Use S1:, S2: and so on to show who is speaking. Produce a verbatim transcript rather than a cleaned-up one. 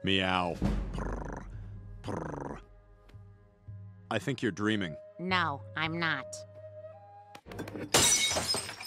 S1: Meow. Purr. Purr. I think you're dreaming.
S2: No, I'm not.